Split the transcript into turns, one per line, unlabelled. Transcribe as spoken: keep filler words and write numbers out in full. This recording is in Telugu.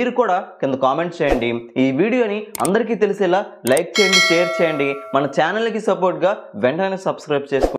మీరు కూడా కింద కామెంట్ చేయండి. ఈ వీడియోని అందరికీ తెలిసేలా లైక్ చేయండి, షేర్ చేయండి. మన ఛానల్కి సపోర్ట్గా వెంటనే సబ్స్క్రైబ్ చేసుకోండి.